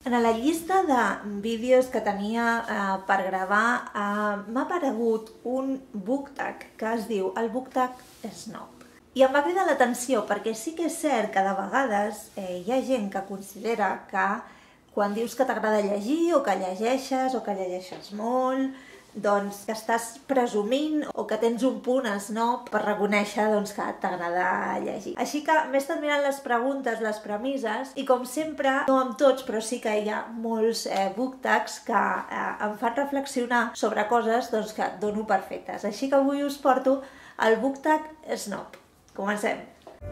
En la llista de vídeos que tenia per gravar m'ha aparegut un BookTag que es diu el BookTag Snob. I em va cridar l'atenció perquè sí que és cert que de vegades hi ha gent que considera que quan dius que t'agrada llegir o que llegeixes molt, doncs que estàs presumint o que tens un punt snob per reconèixer que t'agrada llegir. Així que m'he estat mirant les preguntes, les premisses, i com sempre, no amb tots, però sí que hi ha molts booktags que em fan reflexionar sobre coses que dono per fetes. Així que avui us porto el BookTag Snob. Comencem!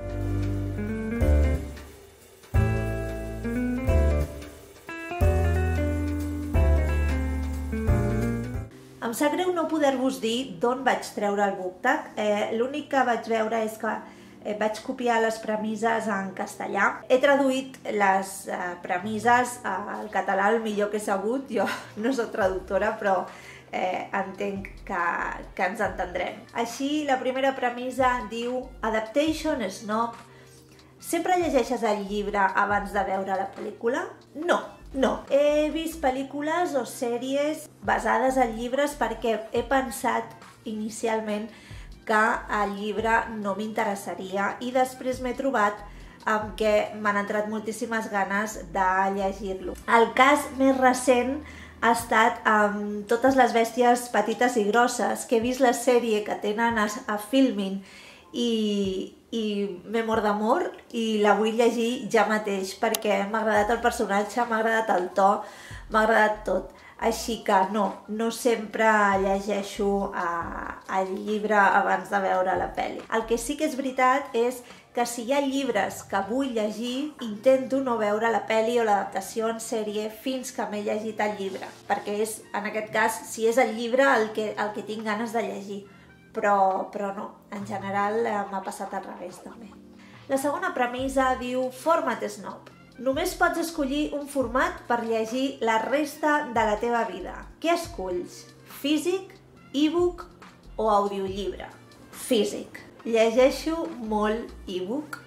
Em sap greu no poder-vos dir d'on vaig treure el BookTag. L'únic que vaig veure és que vaig copiar les premisses en castellà. He traduït les premisses al català el millor que he sabut. Jo no soc traductora, però entenc que ens entendrem. Així, la primera premissa diu Adaptation Snob. Sempre llegeixes el llibre abans de veure la pel·lícula? No, he vist pel·lícules o sèries basades en llibres perquè he pensat inicialment que el llibre no m'interessaria i després m'he trobat amb que m'han entrat moltíssimes ganes de llegir-lo. El cas més recent ha estat amb Totes les bèsties petites i grosses, que he vist la sèrie que tenen a Filmin i m'he mort d'amor i la vull llegir ja mateix perquè m'ha agradat el personatge, m'ha agradat el to, m'ha agradat tot. Així que no sempre llegeixo el llibre abans de veure la pel·li. El que sí que és veritat és que si hi ha llibres que vull llegir, intento no veure la pel·li o l'adaptació en sèrie fins que m'he llegit el llibre, perquè és, en aquest cas, si és el llibre el que tinc ganes de llegir. Però no, en general m'ha passat al revés també. La segona premissa diu Format Snob. Només pots escollir un format per llegir la resta de la teva vida. Què esculls? Físic, e-book o audiollibre? Físic. Llegeixo molt e-book,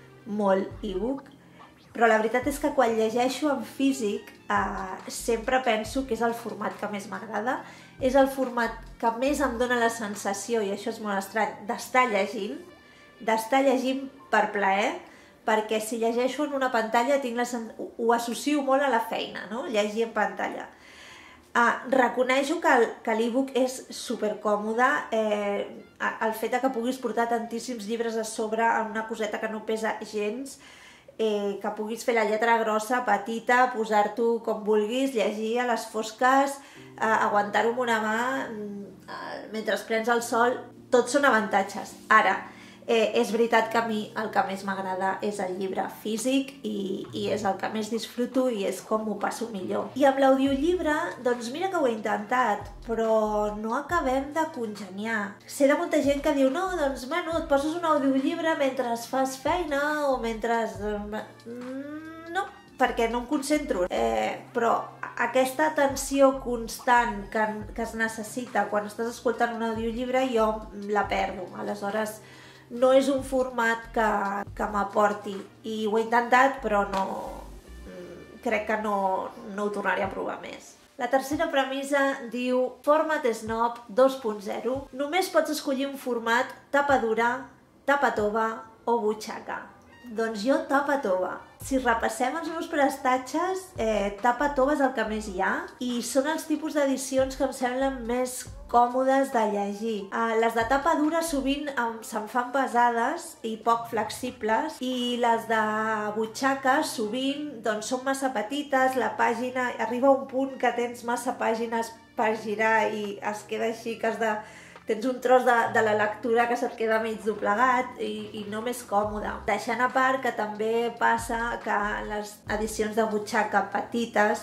però la veritat és que quan llegeixo en físic sempre penso que és el format que més m'agrada, és el format que més em dóna la sensació, i això és molt estrany, d'estar llegint per plaer, perquè si llegeixo en una pantalla ho associo molt a la feina, no? Llegir en pantalla. Reconeixo que l'e-book és supercòmode, el fet que puguis portar tantíssims llibres a sobre en una coseta que no pesa gens, que puguis fer la lletra grossa, petita, posar-t'ho com vulguis, llegir a les fosques, aguantar-ho amb una mà mentre prens el sol, tots són avantatges. Ara, és veritat que a mi el que més m'agrada és el llibre físic i és el que més disfruto i és com m'ho passo millor. I amb l'audiollibre, doncs mira que ho he intentat, però no acabem de congeniar. Sé de molta gent que diu, no, doncs bueno, et poses un audiollibre mentre fas feina o mentre... No, perquè no em concentro. Però aquesta atenció constant que es necessita quan estàs escoltant un audiollibre jo la perdo. Aleshores, no és un format que m'aporti i ho he intentat però crec que no ho tornaré a provar més. La tercera premissa diu Format Snob 2.0. Només pots escollir un format tapa dura, tapa tova o butxaca. Doncs jo tapa tova. Si repassem els meus prestatges, tapa tova és el que més hi ha i són els tipus d'edicions que em semblen més còmodes de llegir. Les de tapa dura sovint se'm fan pesades i poc flexibles i les de butxaca sovint són massa petites, la pàgina arriba a un punt que tens massa pàgines per girar i es queda així que tens un tros de la lectura que se't queda mig doblegat i no més còmode. Deixant a part que també passa que les edicions de butxaca petites,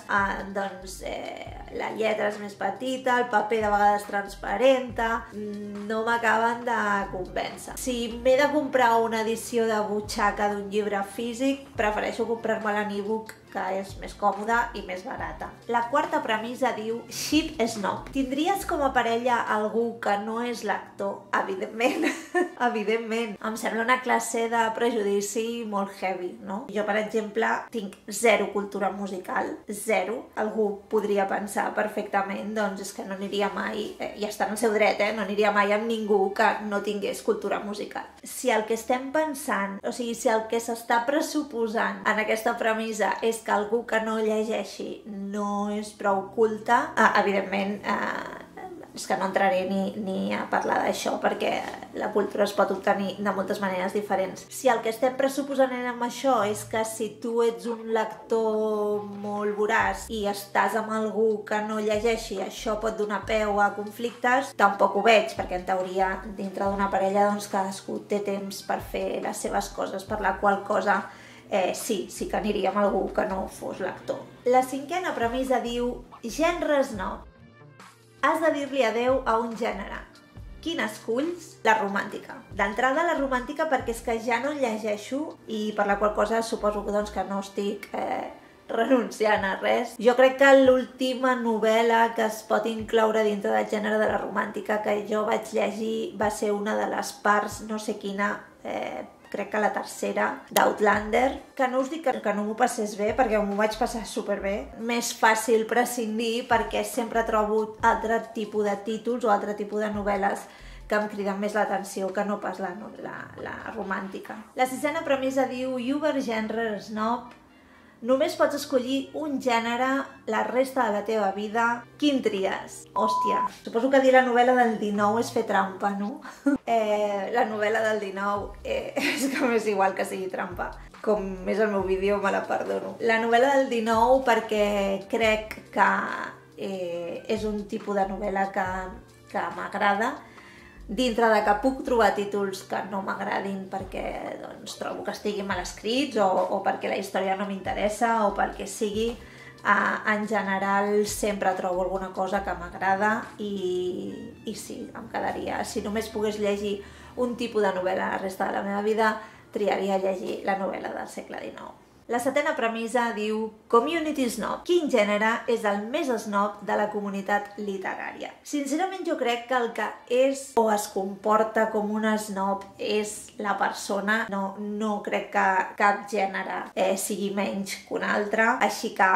la lletra és més petita, el paper de vegades transparenta, no m'acaben de convèncer. Si m'he de comprar una edició de butxaca d'un llibre físic, prefereixo comprar-me-la en e-book que és més còmoda i més barata. La quarta premissa diu ship snob. Tindries com a parella algú que no és lector? Evidentment, evidentment. Em sembla una classe de prejudici molt heavy, no? Jo, per exemple, tinc zero cultura musical, zero. Algú podria pensar perfectament, doncs és que no aniria mai, i està en el seu dret, no aniria mai amb ningú que no tingués cultura musical. Si el que estem pensant, o sigui, si el que s'està pressuposant en aquesta premissa és que algú que no llegeixi no és prou culte, evidentment és que no entraré ni a parlar d'això, perquè la cultura es pot obtenir de moltes maneres diferents. Si el que estem pressuposant amb això és que si tu ets un lector molt voraç i estàs amb algú que no llegeixi, això pot donar peu a conflictes, tampoc ho veig, perquè en teoria dintre d'una parella doncs cadascú té temps per fer les seves coses, per la qual cosa sí que aniria amb algú que no fos lector. La cinquena premissa diu gènere snob. Has de dir-li adeu a un gènere. Quin esculls? La romàntica. D'entrada la romàntica perquè és que ja no llegeixo i per la qual cosa suposo que no estic renunciant a res. Jo crec que l'última novel·la que es pot incloure dintre del gènere de la romàntica que jo vaig llegir va ser una de les parts, no sé quina, crec que la tercera, d'Outlander, que no us dic que no m'ho passés bé, perquè m'ho vaig passar superbé. Més fàcil prescindir perquè sempre trobo altre tipus de títols o altre tipus de novel·les que em criden més l'atenció que no pas la romàntica. La sisena premissa diu Uber gènere snob. Només pots escollir un gènere la resta de la teva vida. Quin tries? Hòstia, suposo que dir la novel·la del 19 és fer trampa, no? La novel·la del 19 és que m'és igual que sigui trampa. Com és el meu vídeo, me la perdono. La novel·la del 19 perquè crec que és un tipus de novel·la que m'agrada, dintre de que puc trobar títols que no m'agradin perquè doncs, trobo que estiguin mal escrits o perquè la història no m'interessa o perquè sigui, en general sempre trobo alguna cosa que m'agrada i sí, em quedaria. Si només pogués llegir un tipus de novel·la la resta de la meva vida, triaria llegir la novel·la del segle XIX. La setena premissa diu Community snob. Quin gènere és el més snob de la comunitat literària? Sincerament jo crec que el que és o es comporta com un snob és la persona. No crec que cap gènere sigui menys que un altre, així que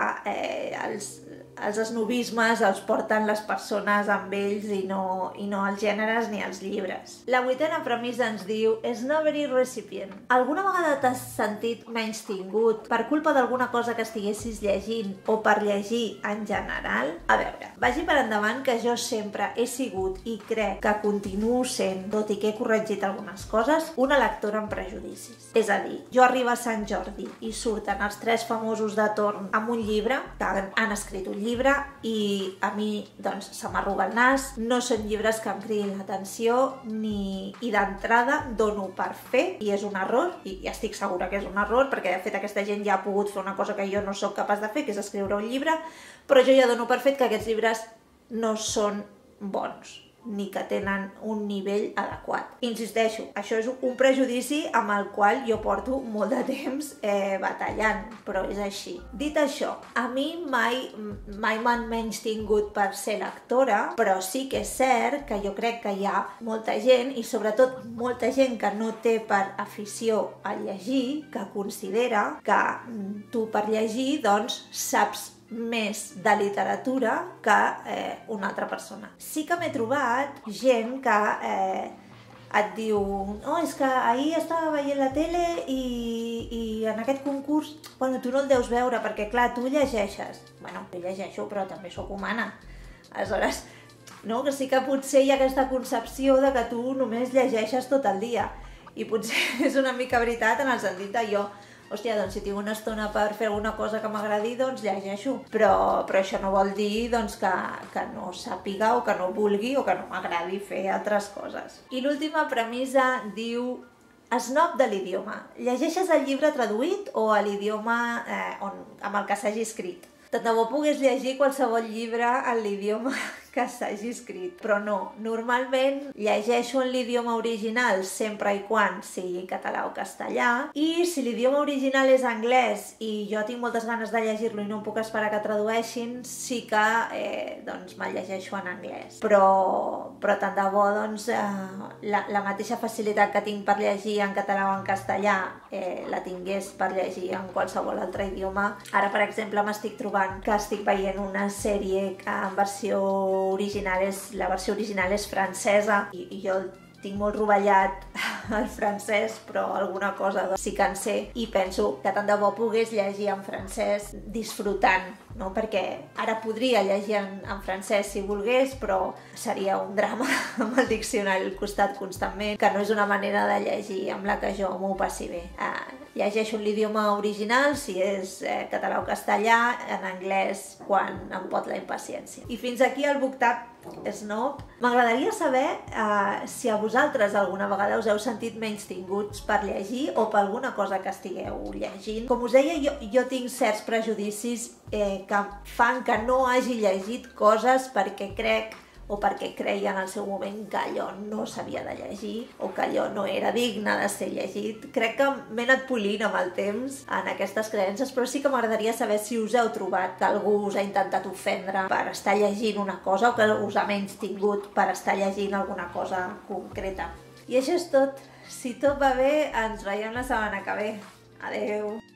els snobismes els porten les persones amb ells i no els gèneres ni els llibres. La vuitena premissa ens diu Snobbery recipient. Alguna vegada t'has sentit menys tingut per culpa d'alguna cosa que estiguessis llegint o per llegir en general? A veure, vagi per endavant que jo sempre he sigut i crec que continuo sent, tot i que he corregit algunes coses, una lectora amb prejudicis. És a dir, jo arribo a Sant Jordi i surten els tres famosos de torn amb un llibre, que han escrit un llibre i a mi doncs se m'arruga el nas, no són llibres que em cridin l'atenció i d'entrada dono per fer i és un error i estic segura que és un error perquè de fet aquesta gent ja ha pogut fer una cosa que jo no sóc capaç de fer, que és escriure un llibre, però jo ja dono per fet que aquests llibres no són bons ni que tenen un nivell adequat. Insisteixo, això és un prejudici amb el qual jo porto molt de temps batallant, però és així. Dit això, a mi mai m'han menys tingut per ser lectora, però sí que és cert que jo crec que hi ha molta gent, i sobretot molta gent que no té per afició a llegir, que considera que tu per llegir doncs saps més de literatura que una altra persona. Sí que m'he trobat gent que et diu no, és que ahir estava veient la tele i en aquest concurs, bueno, tu no el deus veure perquè clar, tu llegeixes. Bueno, jo llegeixo però també sóc humana. Aleshores, no? Que sí que potser hi ha aquesta concepció de que tu només llegeixes tot el dia i potser és una mica veritat en el sentit de jo hòstia, doncs si tinc una estona per fer alguna cosa que m'agradi, doncs llegeixo. Però això no vol dir doncs, que no sàpiga o que no vulgui o que no m'agradi fer altres coses. I l'última premissa diu snob de l'idioma. Llegeixes el llibre traduït o a l'idioma amb el que s'hagi escrit? Tant de bo pogués llegir qualsevol llibre en l'idioma que s'hagi escrit. Però no, normalment llegeixo en l'idioma original sempre i quan sigui català o castellà, i si l'idioma original és anglès i jo tinc moltes ganes de llegir-lo i no em puc esperar que tradueixin, sí que me'l llegeixo en anglès. Però tant de bo la mateixa facilitat que tinc per llegir en català o en castellà la tingués per llegir en qualsevol altre idioma. Ara, per exemple, m'estic trobant que estic veient una sèrie que en versió original la versió original és francesa i jo tinc molt rovellat el francès, però alguna cosa sí que en sé, i penso que tant de bo pogués llegir en francès disfrutant, no? Perquè ara podria llegir en francès si volgués, però seria un drama amb el diccionari al costat constantment, que no és una manera de llegir amb la que jo m'ho passi bé. Llegeixo en l'idioma original, si és català o castellà, en anglès quan em pot la impaciència. I fins aquí el BookTab Snob. M'agradaria saber si a vosaltres alguna vegada us heu sentit menystinguts per llegir o per alguna cosa que estigueu llegint. Com us deia, jo tinc certs prejudicis que fan que no hagi llegit coses perquè crec o perquè creia en el seu moment que allò no s'havia de llegir o que allò no era digne de ser llegit. Crec que m'he anat polint amb el temps en aquestes creences, però sí que m'agradaria saber si us heu trobat que algú us ha intentat ofendre per estar llegint una cosa o que us ha menystingut per estar llegint alguna cosa concreta. I això és tot. Si tot va bé, ens veiem la setmana que ve. Adeu!